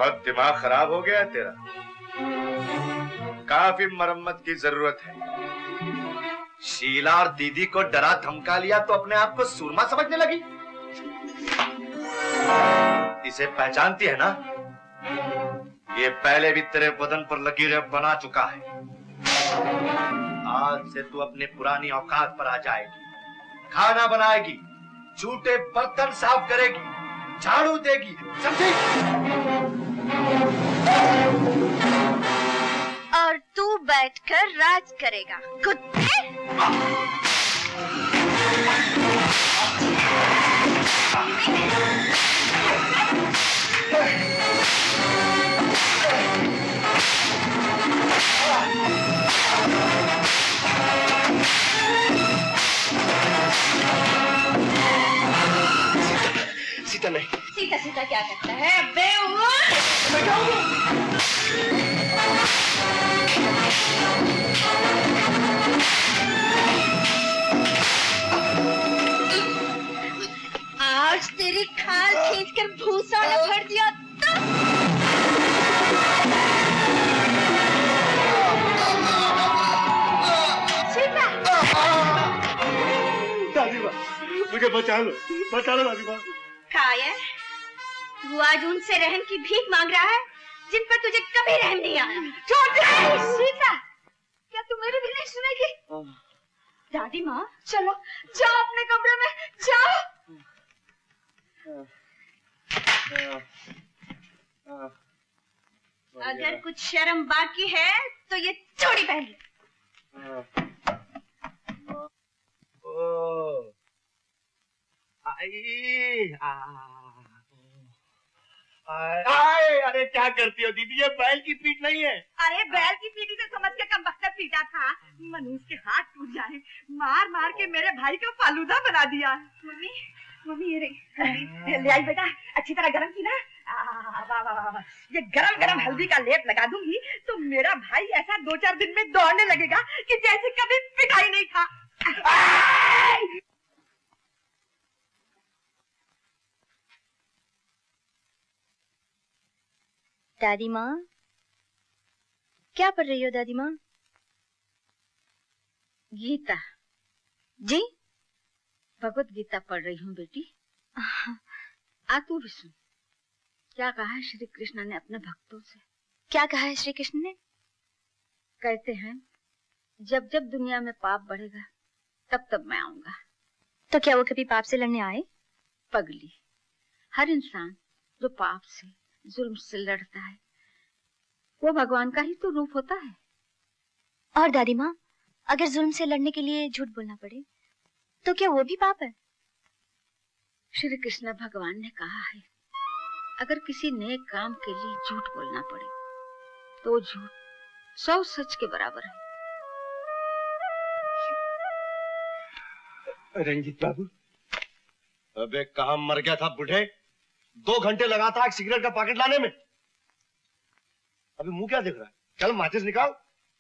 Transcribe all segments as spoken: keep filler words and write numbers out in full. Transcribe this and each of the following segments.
बहुत दिमाग खराब हो गया है तेरा। काफी मरम्मत की जरूरत है। शीला और दीदी को डरा धमका लिया तो अपने आप को सूरमा समझने लगी। इसे पहचानती है ना? ये पहले भी तेरे बदन पर लकीरें बना चुका है। आज से तू अपने पुरानी औकात पर आ जाएगी। खाना बनाएगी, झूठे बर्तन साफ करेगी, झाड़ू देगी, समझी? और तू बैठकर राज करेगा, कुत्ते। सीता नहीं। सीता सीता क्या करता है? बेवकूफ। मैं जाऊंगा। आज तेरी खाल खींचकर भूसा न भर दिया तो सीता। दादी माँ, मुझे बचा लो, बचा लो दादी माँ। कायर, तू आज उनसे रहम की भीख मांग रहा है जिन पर तुझे कभी रहम नहीं आया। छोड़ दे सीता, क्या तू मेरी भी नहीं सुनेगी? दादी माँ, चलो जाओ अपने कमरे में, जाओ। अगर कुछ शर्म बाकी है तो ये चूड़ी पहन ले। आई, आए, अरे क्या करती हो दीदी, ये बैल की पीठ नहीं है। अरे बैल की पीठी से समझ के कम वक्त पीटा था। मनूस के हाथ टूट जाए, मार मार के मेरे भाई का फालूदा बना दिया। मम्मी, मम्मी ये रही, ले आई बेटा, अच्छी तरह गरम की ना। वाह वाह वाह, ये गरम गरम हल्दी का लेप लगा दूंगी तो मेरा भाई ऐसा दो चार दिन में दौड़ने लगेगा कि जैसे कभी पिटाई नहीं था। दादी माँ, क्या पढ़ रही हो दादी माँ? गीता जी? भगवत गीता पढ़ रही हूँ बेटी। आ तू भी सुन, क्या कहा है श्री कृष्ण ने अपने भक्तों से। क्या कहा है श्री कृष्ण ने? कहते हैं जब जब दुनिया में पाप बढ़ेगा तब तब मैं आऊंगा। तो क्या वो कभी पाप से लड़ने आए? पगली, हर इंसान जो पाप से, जुल्म से लड़ता है वो भगवान का ही तो रूप होता है। और दादी माँ, अगर जुल्म से लड़ने के लिए झूठ बोलना पड़े तो क्या वो भी पाप है? श्री कृष्ण भगवान ने कहा है अगर किसी नेक काम के लिए झूठ बोलना पड़े तो झूठ सौ सच के बराबर है। रंजीत बाबू, अबे कहाँ मर गया था बुढ़े? दो घंटे लगा था एक सिगरेट का पैकेट लाने में। अभी मुंह क्या देख रहा है? चल माचिस निकाल।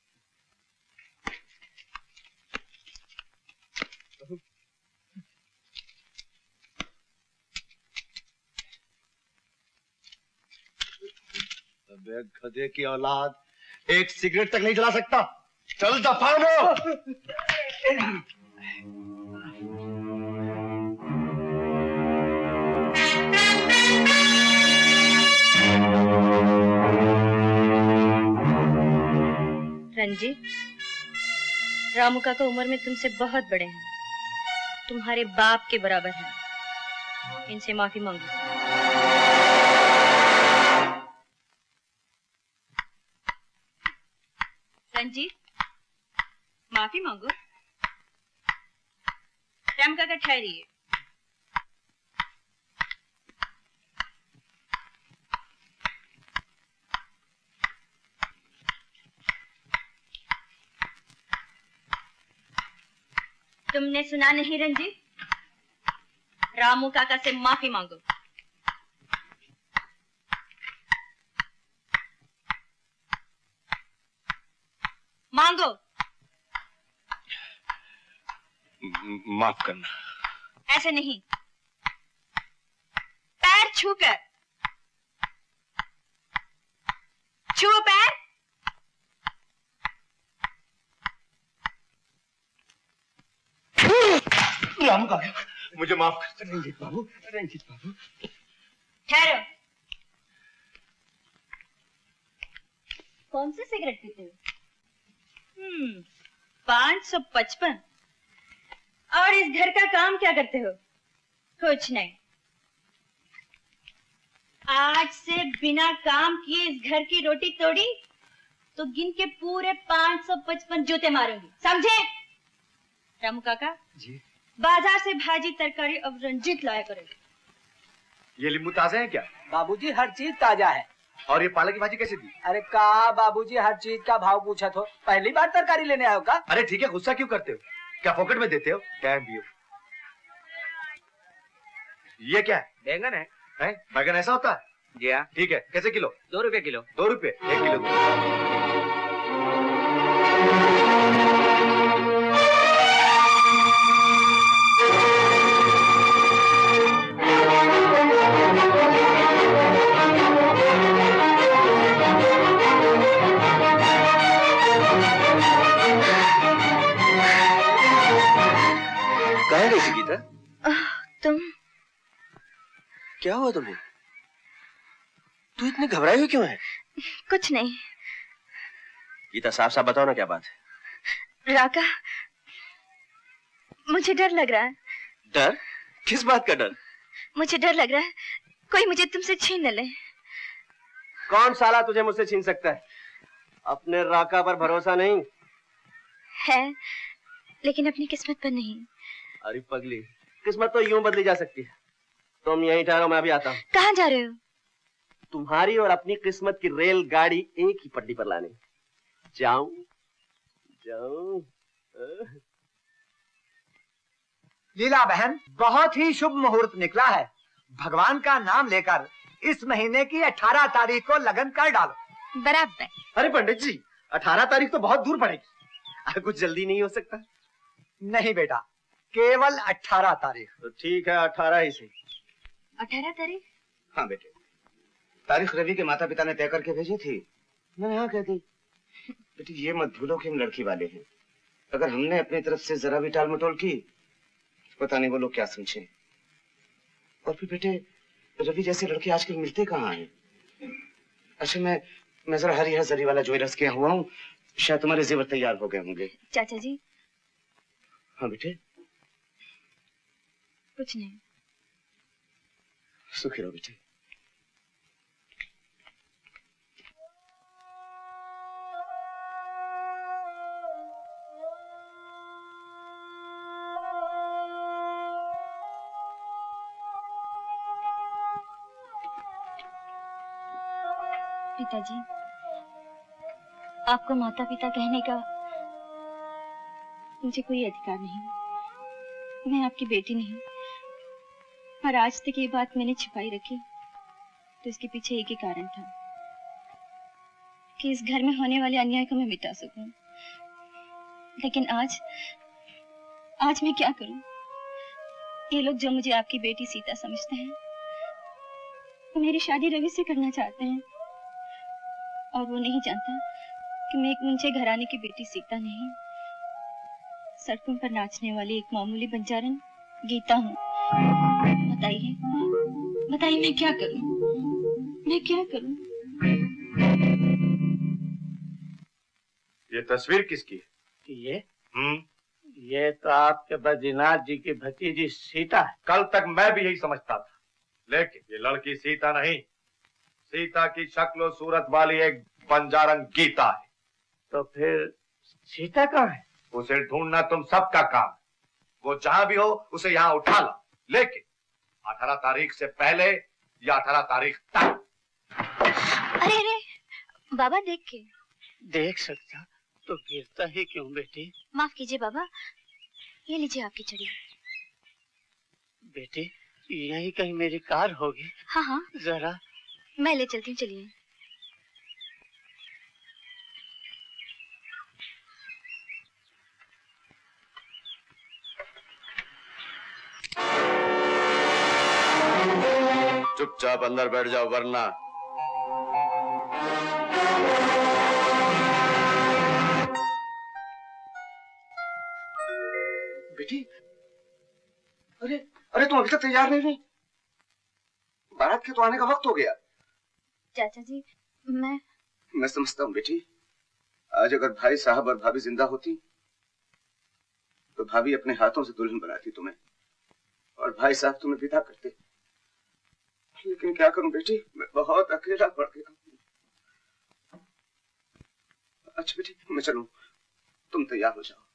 अबे गधे की औलाद, एक सिगरेट तक नहीं जला सकता। चल दफा हो। रंजीत, रामू काका उम्र में तुमसे बहुत बड़े हैं, तुम्हारे बाप के बराबर हैं। इनसे माफी मांगो। रंजीत, माफी मांगो। राम काका ठहरिए। तुमने सुना नहीं रंजीत? रामू काका से माफी मांगो। मांगो। माफ करना। ऐसे नहीं, पैर छूकर। छुओ पैर। राम का मुझे माफ कर रंजीत बाबू, रंजीत बाबू। ठहरो। कौन सी सिगरेट पीते हो? हम्म, पाँच सौ पचपन। और इस घर का काम क्या करते हो? कुछ नहीं। आज से बिना काम किए इस घर की रोटी तोड़ी तो गिन के पूरे पाँच सौ पचपन जूते मारूंगी, समझे? रामू काका जी, बाजार से भाजी तरकारी अब रंजीत लाया करो। ये नींबू ताजे हैं क्या? बाबूजी हर चीज ताजा है। और ये पालक की भाजी कैसे दी? अरे का बाबूजी हर चीज का भाव पूछा तो पहली बार तरकारी लेने आयो का? अरे ठीक है, गुस्सा क्यों करते हो? क्या पॉकेट में देते हो? Damn you. ये क्या है? बैंगन है। हैं? बैगन ऐसा होता है? जी हाँ। ठीक है, कैसे किलो? दो रुपए किलो। दो रुपए एक किलो दो। कहाँ गई थी गीता? तुम क्या हुआ तुम्हें? तू इतनी घबराई हुई क्यों है? कुछ नहीं। गीता साफ साफ बताओ ना, क्या बात है? राका, मुझे डर लग रहा है। डर? किस बात का डर? मुझे डर लग रहा है कोई मुझे तुमसे छीन न ले। कौन साला तुझे मुझसे छीन सकता है? अपने राका पर भरोसा नहीं है, लेकिन अपनी किस्मत पर नहीं। अरे पगली, किस्मत तो यूं बदली जा सकती है। तुम यहीं ठहरो, मैं भी आता हूँ। कहाँ जा रहे हो? तुम्हारी और अपनी किस्मत की रेलगाड़ी एक ही पटरी पर लाने। जाऊं जाऊं। लीला बहन, बहुत ही शुभ मुहूर्त निकला है। भगवान का नाम लेकर इस महीने की अठारह तारीख को लगन कर डालो। बराबर। अरे पंडित जी, अठारह तारीख तो बहुत दूर पड़ेगी। कुछ जल्दी नहीं हो सकता? नहीं बेटा, केवल अठारह तारीख। तो ठीक है, अठारह ही सही। अठारह तारीख? हाँ बेटे, तारीख रवि के माता पिता ने तय करके भेजी थी। मैंने हाँ कह दी। बेटी ये मत भूलो कि हम लड़की वाले हैं। अगर हमने अपनी तरफ से जरा भी टाल मटोल की, पता नहीं वो लोग क्या समझे। और फिर बेटे, रवि जैसे लड़के आजकल मिलते कहाँ हैं? अच्छा मैं मैं जरा हरी हरी वाला ज्वेलर्स के हुआ हूँ, शायद तुम्हारे जेवर तैयार हो गए होंगे। चाचा जी। हाँ बेटे। कुछ नहीं। सुखी रहो बेटे। पिताजी, आपको माता पिता कहने का मुझे कोई अधिकार नहीं। मैं आपकी बेटी नहीं, और आज तक ये बात मैंने छिपाई रखी तो इसके पीछे एक ही कारण था कि इस घर में होने वाले अन्याय को मैं मिटा सकूं। लेकिन आज आज मैं क्या करूं? ये लोग जो मुझे आपकी बेटी सीता समझते हैं, वो मेरी शादी रवि से करना चाहते हैं, और वो नहीं जानता कि मैं एक मुंचे घराने की बेटी सीता नहीं, सड़कों पर नाचने वाली एक मामूली बंजारन गीता हूँ। बताइए बताइए मैं क्या करूं? मैं क्या करूं? ये तस्वीर किसकी है? ये हम्म ये तो आपके बद्रीनाथ जी की भतीजी सीता है। कल तक मैं भी यही समझता था, लेकिन ये लड़की सीता नहीं, सीता की शक्ल सूरत वाली एक बंजारन गीता है। तो फिर सीता कहाँ है? उसे ढूंढना तुम सबका काम है। वो जहां भी हो उसे यहाँ उठा ला, लेकिन अठारह तारीख से पहले या अठारह तारीख तक। अरे अरे बाबा, देख के। देख सकता तो गिरता ही क्यों बेटी? माफ कीजिए बाबा, ये लीजिए आपकी चड़ी। बेटी यही कहीं मेरी कार होगी। हाँ हाँ, जरा मैं ले चलती हूँ, चलिए। चुपचाप अंदर बैठ जाओ, वरना बेटी, अरे अरे तुम अभी तक तैयार नहीं हुई? बारात के तो आने का वक्त हो गया। चाचा जी मैं मैं समझता हूँ बेटी, आज अगर भाई साहब और भाभी जिंदा होती तो भाभी अपने हाथों से दुल्हन बनाती तुम्हें और भाई साहब तुम्हें विदा करते। लेकिन क्या करूं बेटी, मैं बहुत अकेला पड़ गया। अच्छा बेटी मैं चलूं, तुम तैयार हो जाओ।